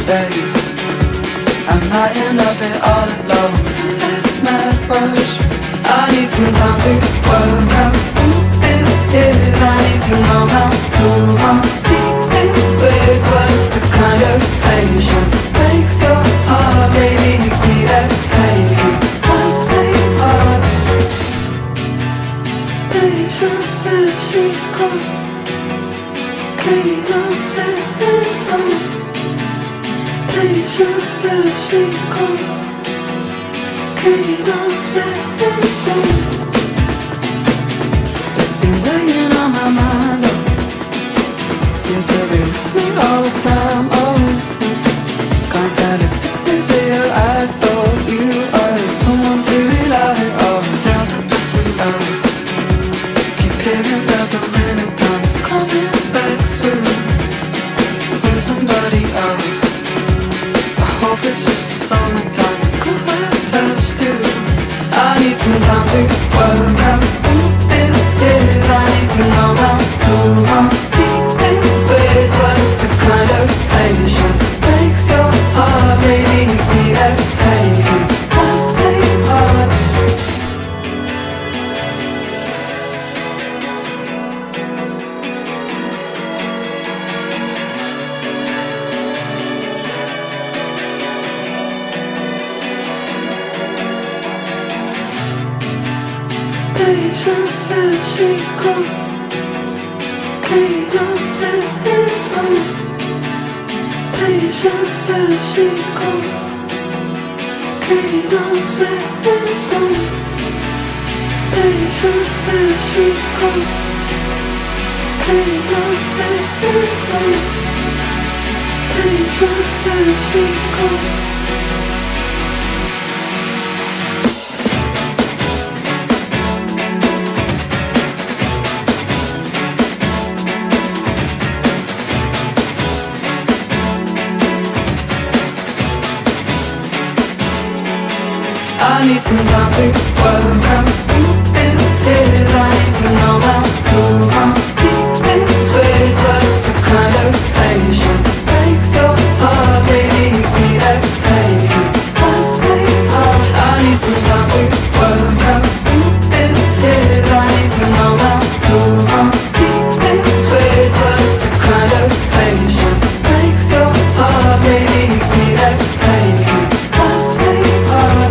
days. I might end up here all alone in this mad rush. I need some time to work out who this is. I need to know now who I'm dealing with. What's the kind of patience makes your heart maybe hits me? That's taking the same part. Patience says she goes, cadence set in stone. Patience says she goes, cadence set in stone. It's been weighing on my mind, oh. Seems to be with me all the time, oh. Can't tell if this is real. I thought you were someone to rely on. Now that nothing else, keep hearing that the winter time's coming back soon. When somebody else, I hope it's just the summertime you could attach to. I need some time to work out who this is. I need to know now who I'm dealing with. What's the kind of patience makes your heart maybe hits me? That's taking the same part. Patience says she goes, cadence set in stone. Patience says she goes, cadence set in stone. Patience says she goes, cadence set in stone. Patience says she goes. I need some time to work out who this is. I need to know now who I'm dealing with. What's the kind of patience makes your heart maybe hits me? That's taking the same part. I need some time to work out who this is. I need to know now who I'm dealing with. What's the kind of patience makes your heart maybe hits me? That's taking the same part.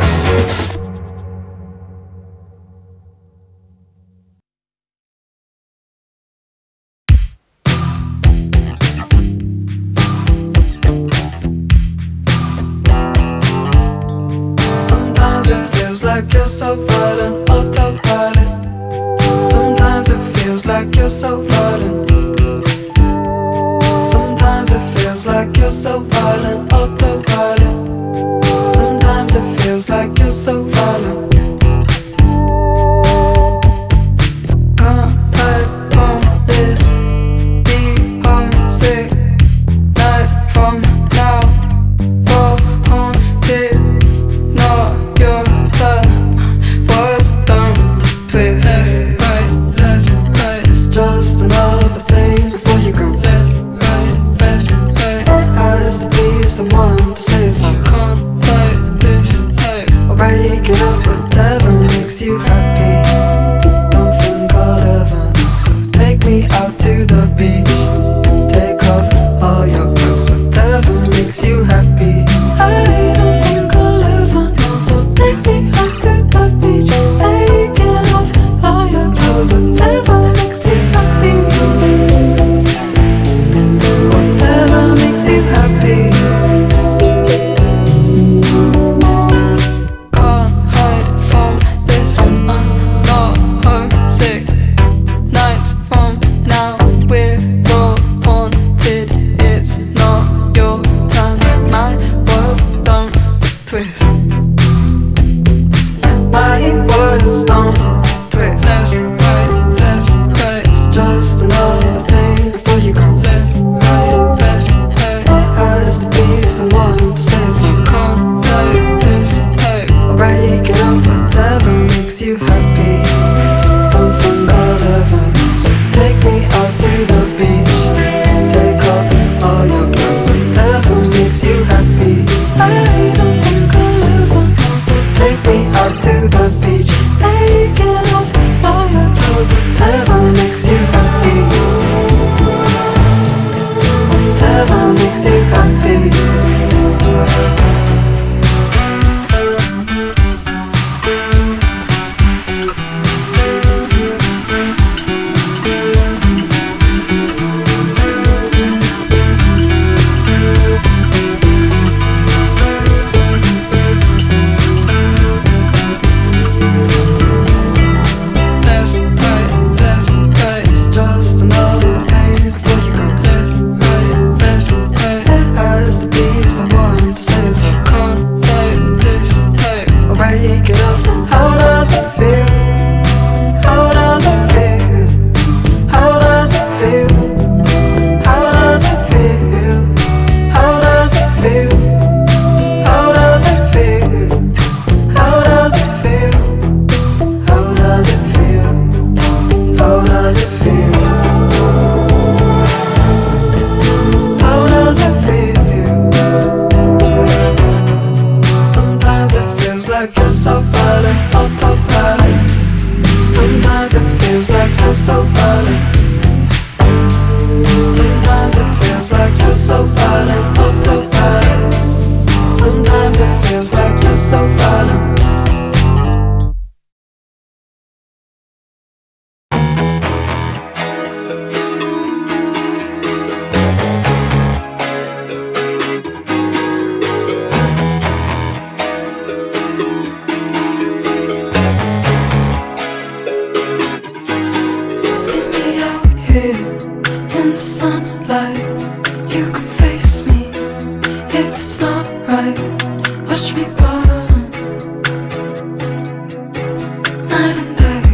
Like you're so violent, autopilot. Sometimes it feels like you're so violent. Sometimes it feels like you're so violent, autopilot. Sometimes it feels like you're so violent. Can't hide from this. Be homesick. Nights from now. Go haunted. Not your turn. Words don't twist. Left, right. It's just another thing before you go. Left, right. There has to be someone to say so. I can't fight this type. Or break it up, whatever makes you happy. Don't think I'll ever know. So take me out to the beach. Take off all your clothes, whatever makes you happy. I don't think I'll ever know. So take me out to the beach. Taking off all your clothes, whatever makes you happy. Whatever makes you happy. Can't hide from this when I'm not homesick. Nights from now, we're all haunted. It's not your turn. My words don't if it's not right. Watch me burn, night and day.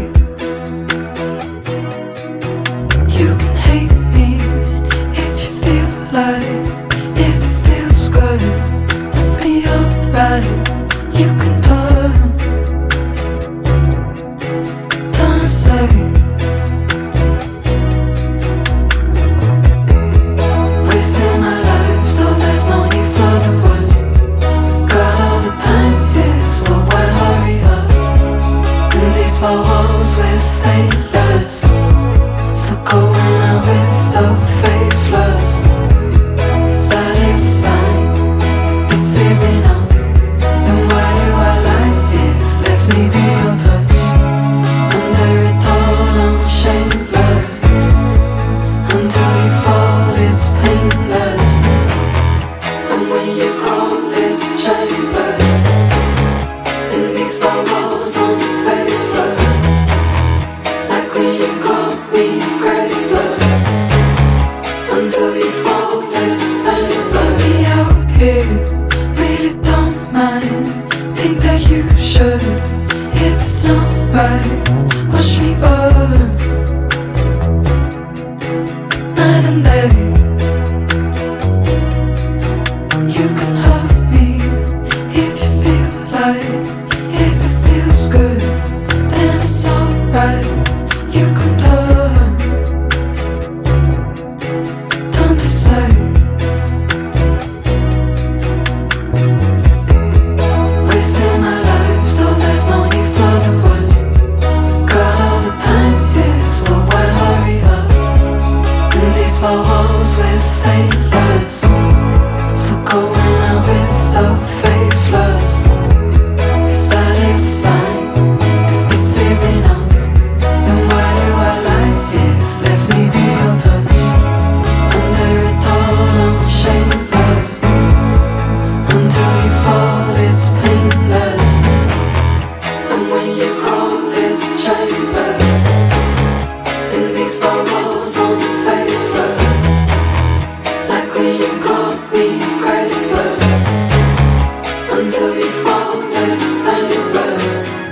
You can hate me if you feel like, if it feels good, must be alright. You can turn aside. Wasting my life, so there's no need for the rush. Got all the time here, so why hurry up? In these four walls we're stateless, so going out with the faithless. If that is a sign, if this is enough, then why do I lie here, left needing your touch? Under it all I'm shameless, until you fall it's painless, and when you call it's shameless. In these four walls I'm faithless, like when you call me graceless, until you fall it's painless. Be out here, really don't mind, think that you should, if it's not right. Watch me burn, night and day. You can hurt me if you feel like, if it feels good, then it's alright. You can turn to side. Wasting my life, so there's no need for the rush. Got all the time here, so why hurry up? In these four walls we're stateless, so going out with the faithless. If that is a sign, if this is enough, then why do I lie here, left needing your touch? Under it all I'm shameless, until you fall it's painless, and when you call it's shameless. In these four walls I'm faithless, like when you call me graceless, until you fall it's painless.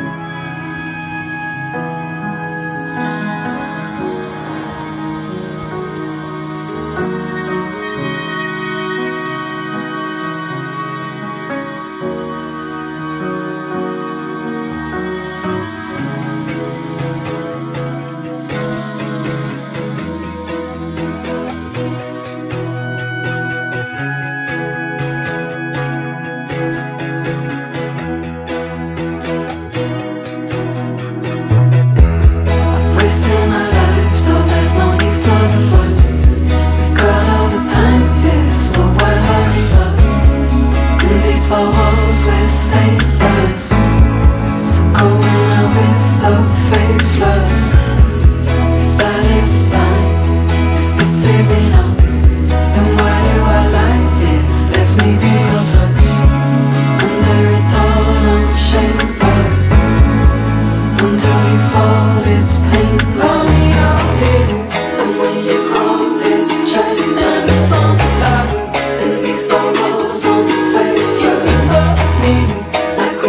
Wasting my life, so there's no need for the rush. We got all the time here, so why hurry up? In these four walls we're stateless, so going out with the faithless. If that is a sign, if this is enough, then why do I lie here, left needing your touch? Under it all I'm shameless, until you fall it's painless. Call me out here, and when you call it's shameless. In these four walls I'm faithless, me, like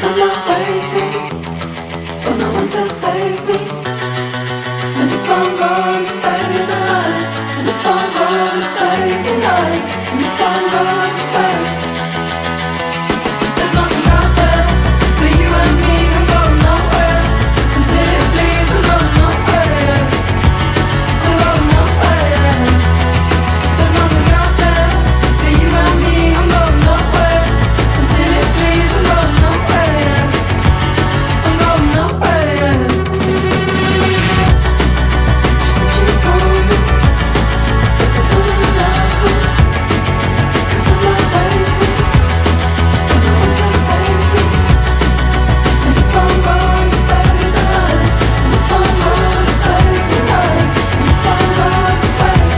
I'm not waiting for no one to save me. And if I'm gonna save the lies, and if I'm gonna save the lies, and if I'm gonna save, there's nothing out there for you and me. I'm going nowhere until it bleeds. I'm going nowhere. I'm going nowhere. There's nothing out there for you and me. I'm going nowhere until it bleeds. I'm going nowhere. I'm going nowhere. She said she's hungry, but that don't mean nothing. 'Cause I'm not waiting for no one to save me. And if I'm gonna save the lies, and if I'm gonna save the lies, and if I'm gonna save.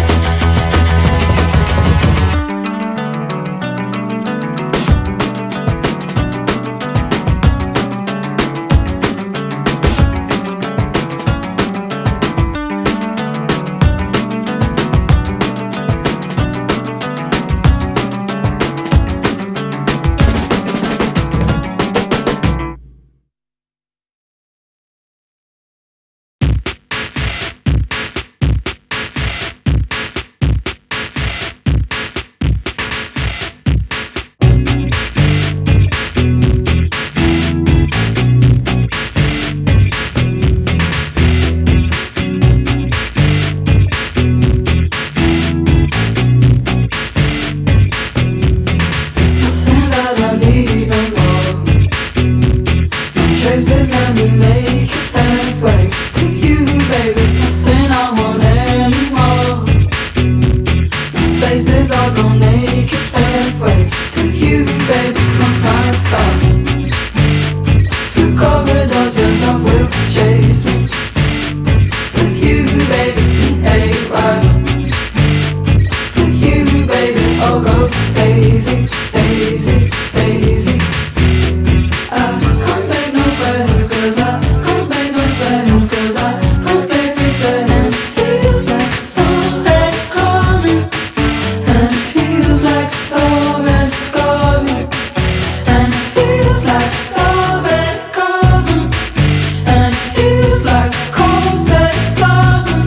Traces, let me make it halfway to you, baby. There's nothing I want anymore. No spaces, I'll go naked halfway to you, baby. It's not my style. Through corridors, your love will chase me. For you, baby, it's been a while. For you, baby, all goes hazy, hazy, hazy. I can't make no friends, 'cause I can't make no sense, 'cause I can't play pretend. Feels like it's already coming, and it feels like it's already coming, and it feels like it's already coming, and it feels like a cold set summer.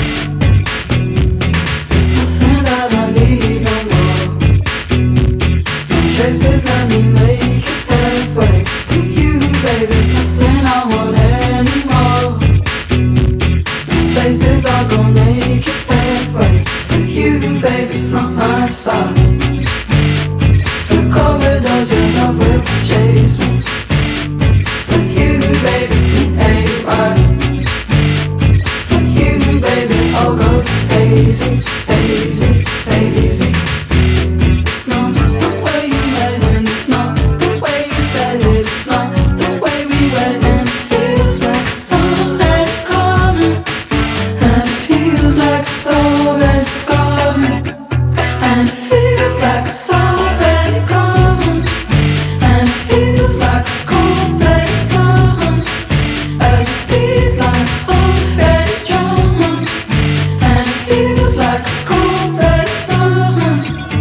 There's nothing that I need no more. No traces, let me make it halfway to you, baby. There's nothing I want anymore. No spaces, I'll go naked halfway to you, baby. It's not my style. Through corridors, your love will chase me. For you, baby, it's been a while. For you, baby, all goes hazy, hazy, hazy. It's not the way you made it, it's not the way you said it, it's not the way we went. And it feels like it's already coming, and it feels like it's already coming, and it feels like it's already coming, and it feels like a cold set summer. As if these lines already drawn, and it feels like a cold set summer.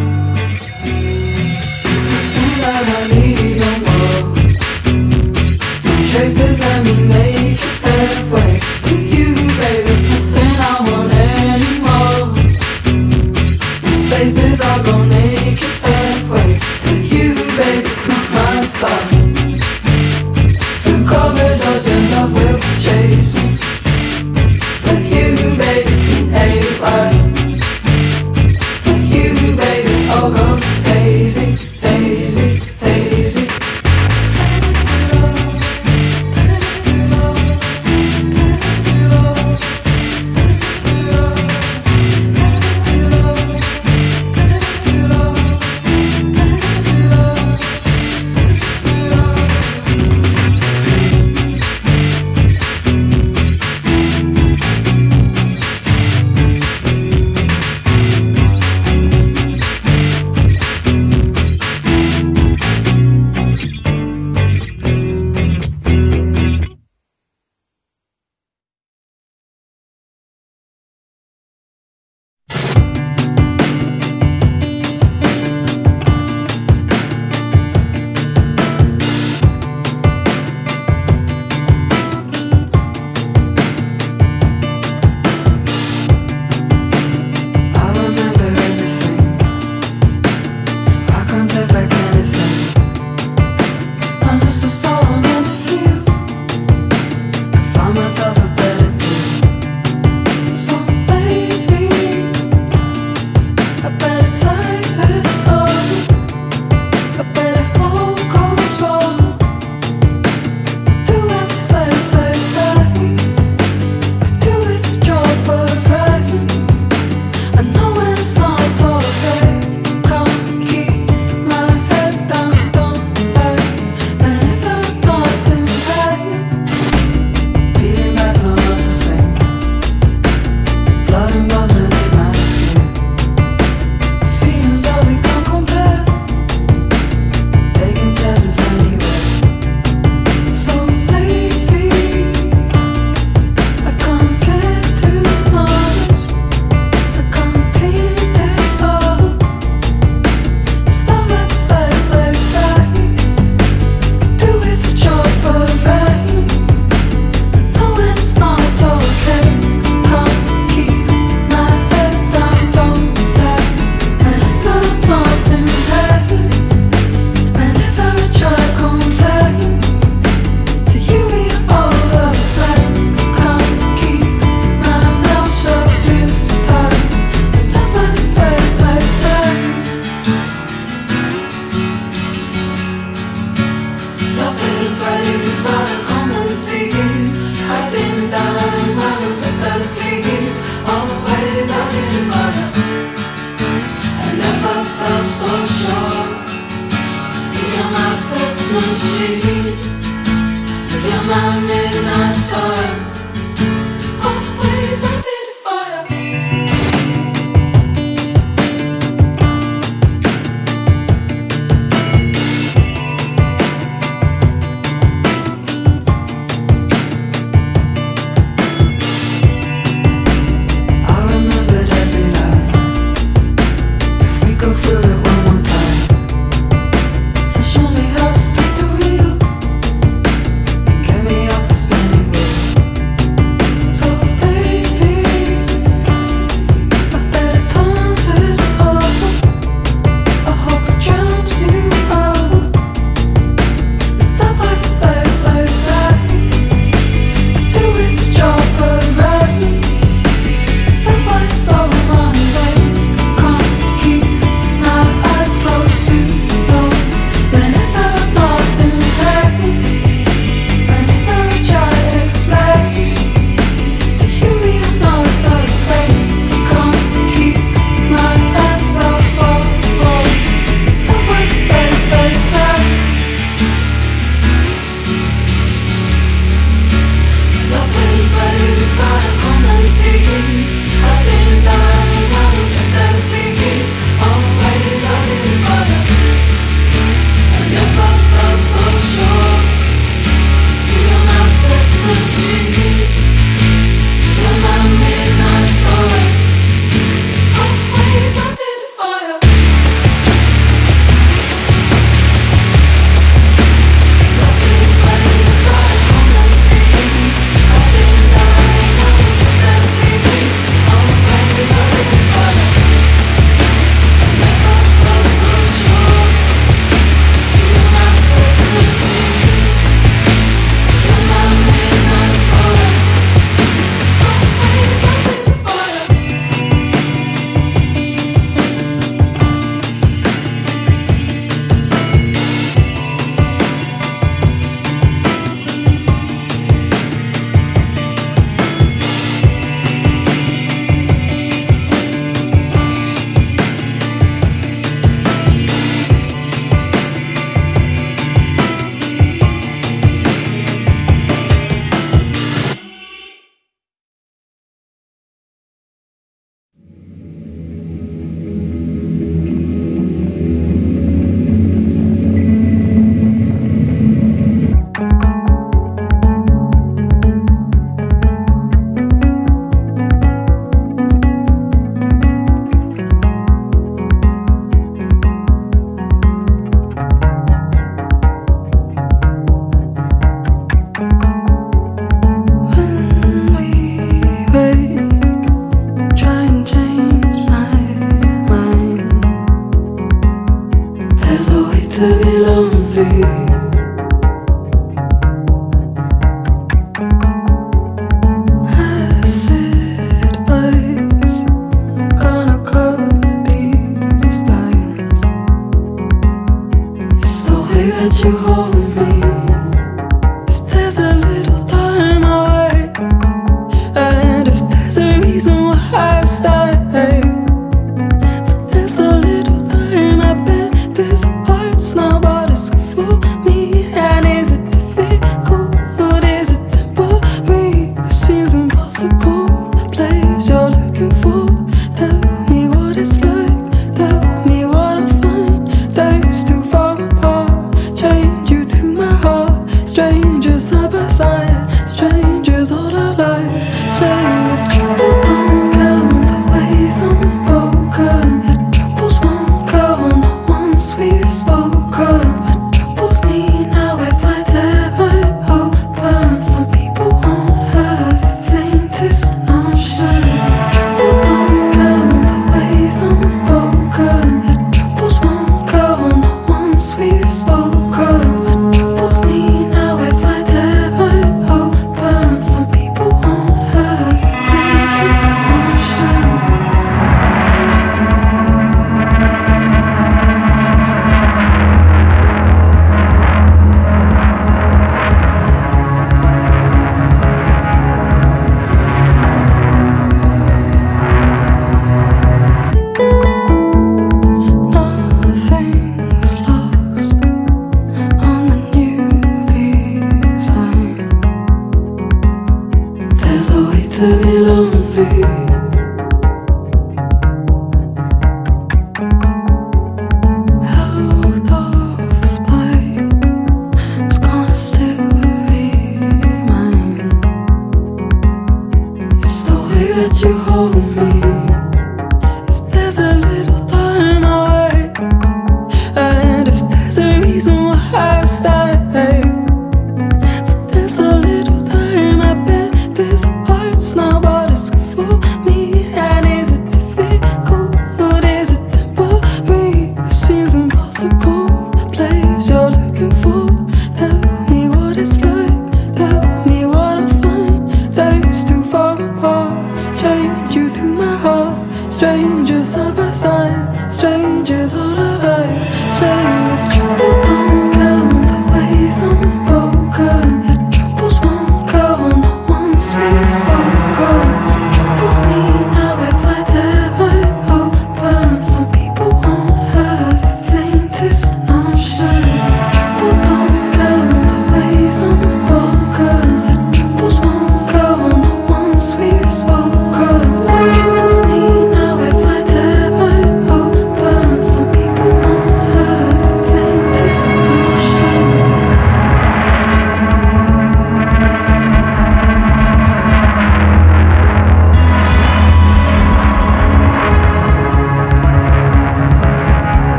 There's nothing that I need no more. No traces, let me make it halfway to you, baby. There's nothing I want anymore. No spaces, I'll go naked halfway to you, baby. It's not my style. Through corridors, your love will chase me. For you, baby, it's been a while. For you, baby, all goes hazy, hazy, hazy.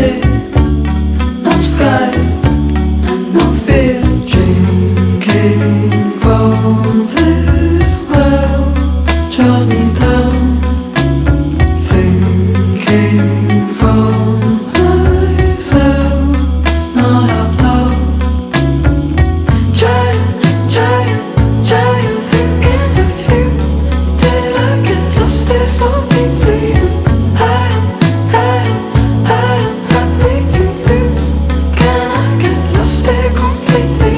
here, no skies and no fears. Drinking from this well draws me down. Thinking from myself, not out loud. Trying thinking of you till I get lost there so deeply. I am happy to lose. Can I get lost there completely?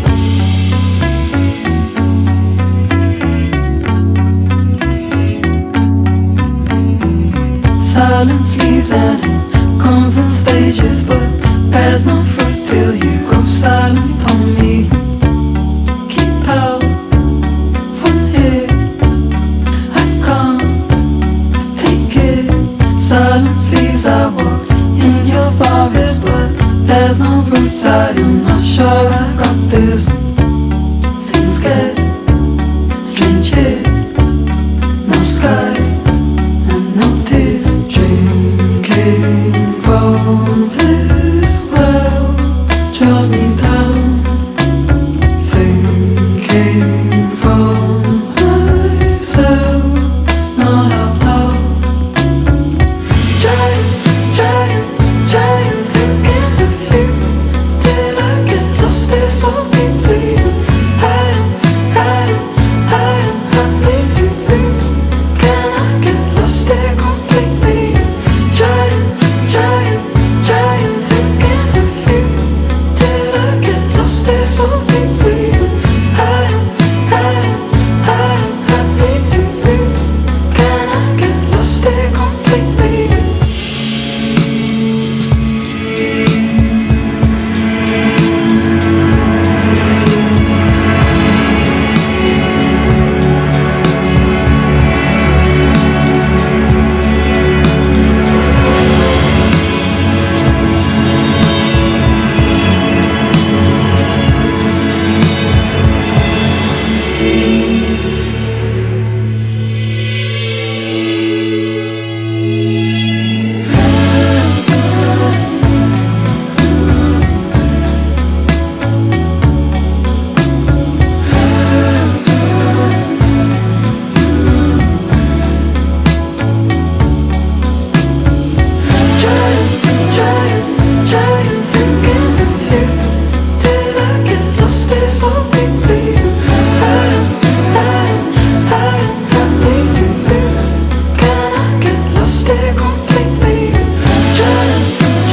Silence leaves and it comes in stages, but bears no fruit till you grow silent on me. Keep out from here, I can't take it. Silence leaves, I walk in your forest, but there's no roots. I am not sure I got this. Things get strange here, no skies and no tears. Drinking from this well draws me down. Thinking from myself, not out loud. Trying thinking of you till I get lost there so deeply. I am happy to lose. Can I get lost there completely? Trying thinking of you till I get lost there so deeply. I am happy to lose. Can I get lost there completely? Trying thinking of you till I get lost there so deeply. I am happy to lose. Can I get lost there completely? Trying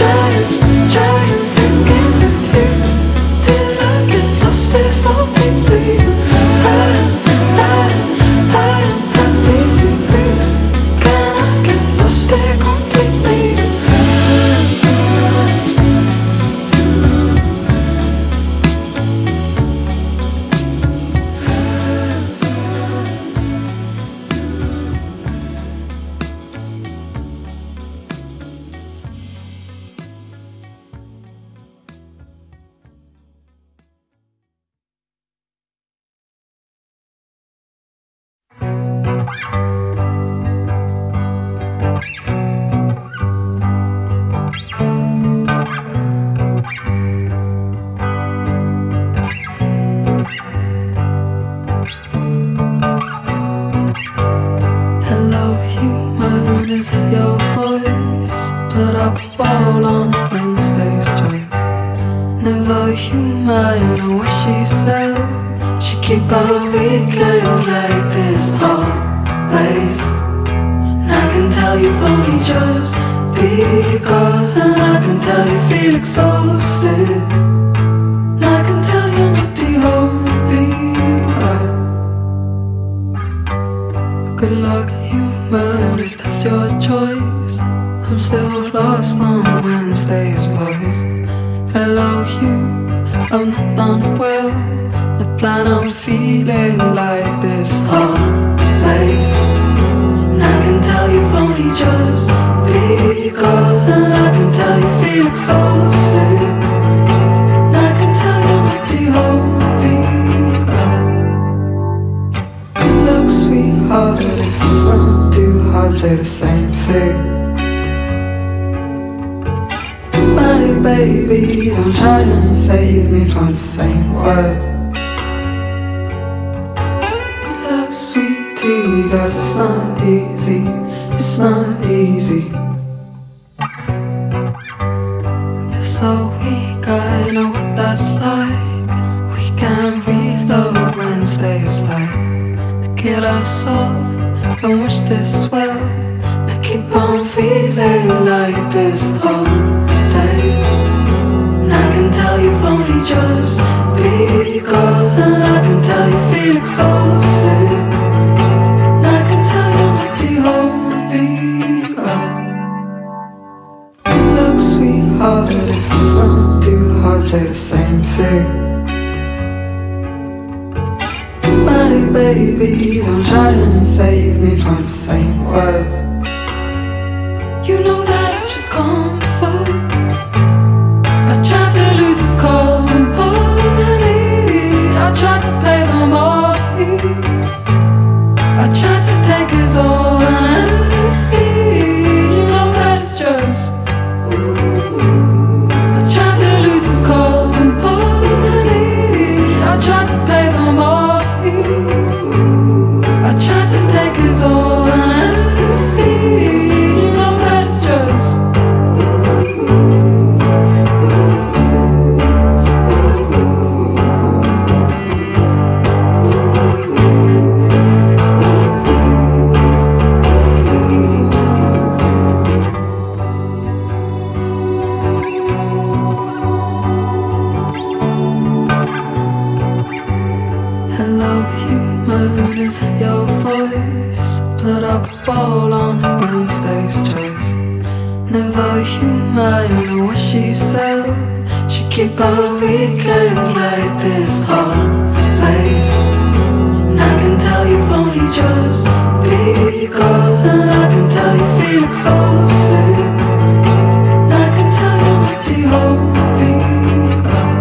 thinking of you till I get lost there so deeply. I am happy to lose. Can I get lost there completely? Hello human, is it your voice? Put up a wall on Wednesday's choice. Never human, know what she said. She keep her weekends like this always. And I can tell you've only just begun. And I can tell you feel exhausted. And I can tell you're not the only one. Good luck human, if that's your choice. I'm still lost on Wednesday's voice. Hello you, I'm not done well. The plan I'm feeling like this always. And I can tell you've only just begun. And I can tell you feel exhausted. And I can tell you're not the only one. Good luck sweetheart, if it's not too hard, say the same thing. Goodbye, baby, don't try and save me from the same words. Good luck, sweetie, 'cause it's not easy, it's not easy. They're so weak, I know what that's like. We can't reload Wednesdays like they kill us off and wish this well. I keep on feeling like this all day. And I can tell you've only just begun. And I can tell you feel exhausted. And I can tell you're not the only one. Good luck, sweetheart, if it's not too hard, say the same thing. Goodbye, baby, don't try and save me from the same words. You know that it's just comfort. I tried to lose his company. I tried to pay them off. I tried to take his honesty. You know that it's just I tried to lose his company. I tried to pay them off. I tried to take his honesty. You know that's just hello, human, is your voice? Put up a wall on Wednesday's choice. Never human, you know what she said. She keep her weekends like this always. And I can tell you've only just begun. And I can tell you feel exhausted. And I can tell you're not the only one.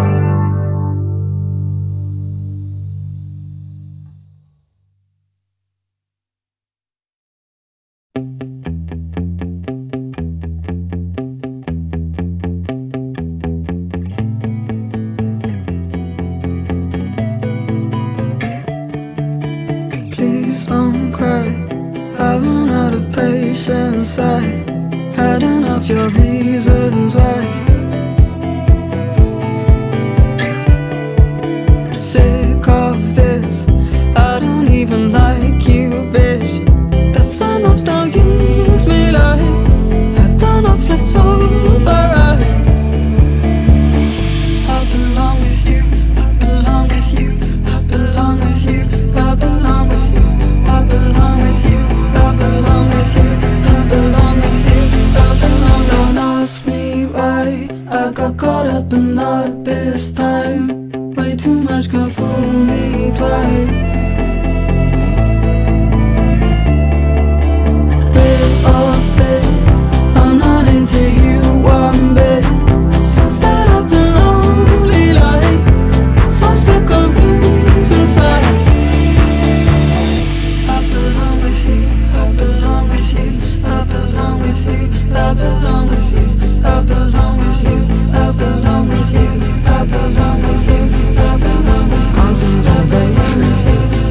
Please don't cry, I've run out of patience. I had enough your reasons why. Sick of this, I don't even like you, bitch. That's enough, don't use me like had enough, let's override. I belong with you, I belong with you, I belong with you, I belong with you, I belong with you, I belong with you, I belong with you, I belong. Don't ask me why I got caught up in love this time. Way too much can fool me twice. Rid of this, I'm not into you one bit. So fed up and lonely like some sick of who's inside. I belong with you, I belong with you, I belong with you, I belong with you, I belong with you, I belong with you, I belong with you, I belong with you. Can't seem to break free.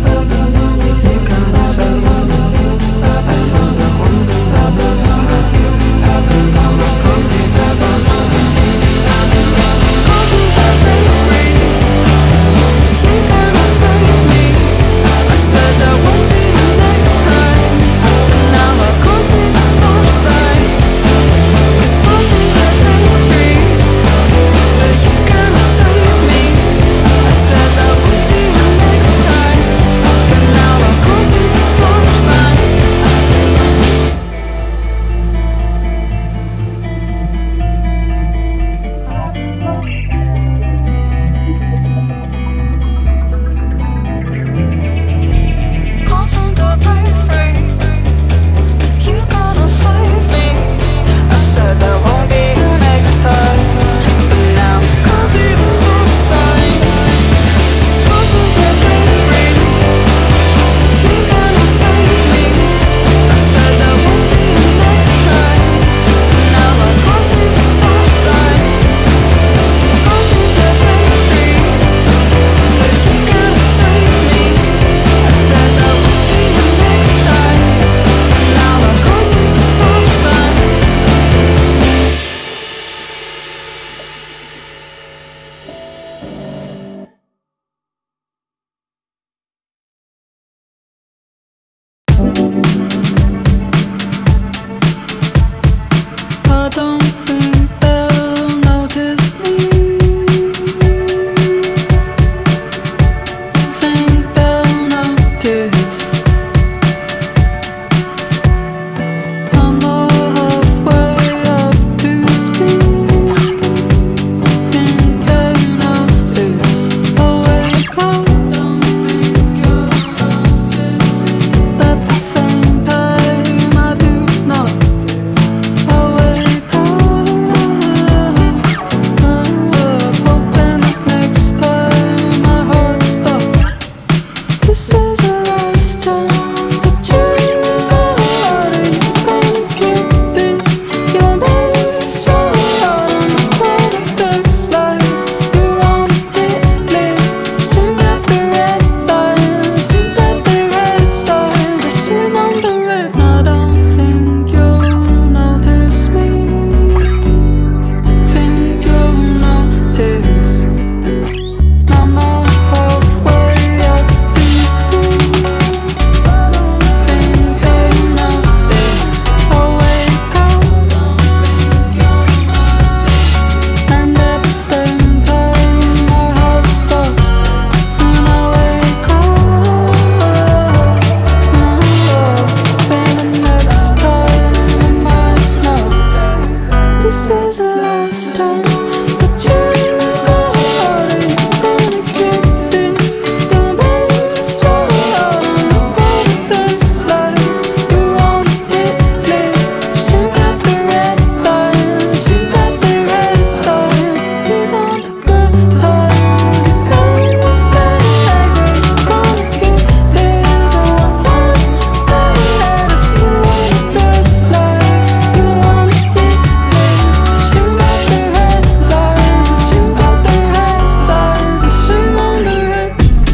chance. Let you go. How are you gonna keep this? Your best shot on the road that's like you want it list. Shoot at the red lines, shoot at the red signs. These are the good times. You can't expect that you're gonna keep this. Someone else better to see what it looks like. You want it list. Shoot at the red lines, shoot at the red signs. You shoot on the red.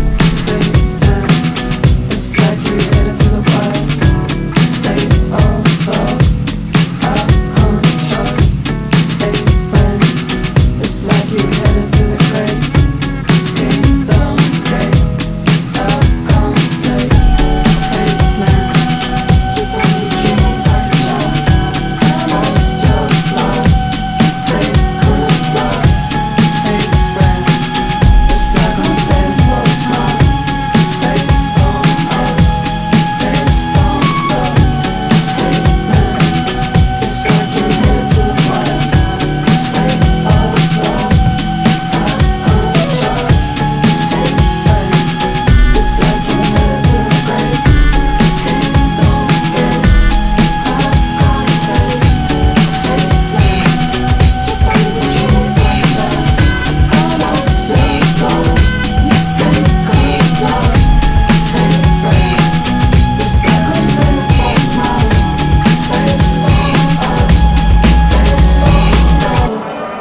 It's like you're headed to the wild state of love. I can't trust a friend. It's like you're headed to the great kingdom gate. I can't take. Hey man, you thought you treat me like a child. I lost your love. Stay cool, lost. Hey friend, it's like I'm saving for a smile. Based on us, based on love. Hey man, it's like you're headed to the wild state of love. I can't trust. Hey friend, it's like you're headed to the great kingdom gate. I can't take. Hey man, you thought you treat me like a child. I lost your love. You stay cold, lost. Hey friend, it's like I'm saving for a smile. Based on us, based on love.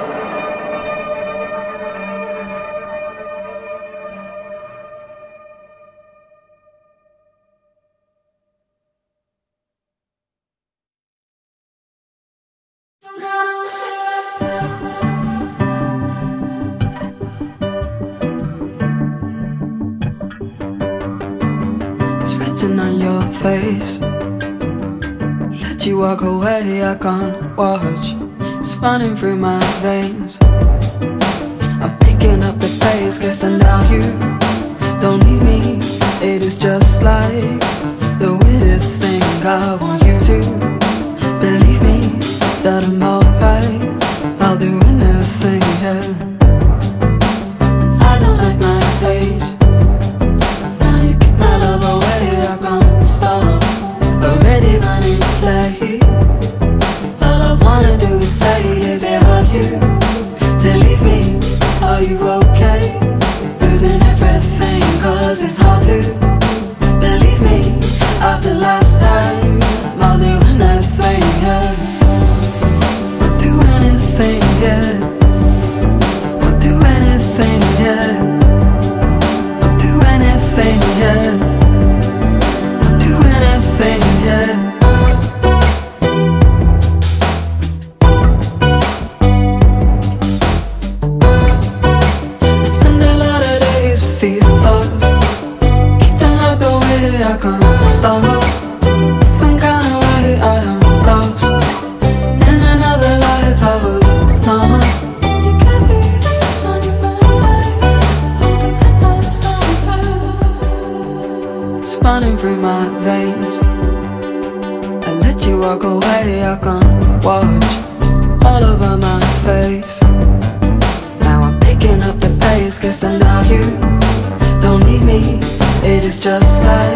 It's written on your face. Let you walk away, I can't watch. It's running through my veins. I'm picking up the pace, guessing now you don't need me. It is just like the weirdest thing. I want you to believe me that I'm alright. I'll do anything, yeah. I don't like my age. Now you kick my love away, I can't stop. Already running late. All I wanna do is say if it hurts you to leave me, are you okay? Losing everything cause it's hard to believe me. After last time, I'll do anything, yeah. I'll do anything, yeah. I'll do anything, yeah. I'll do anything, yeah. I'll do anything, yeah. I spend a lot of days with these thoughts, keeping locked away, I can't stop. Some kind of way I am lost. In another life I was not. You gave it on your own life. I'll do anything. It's running through my veins. I let you walk away, I can't watch all over my face. Now I'm picking up the pace, guessing now you don't need me. It is just like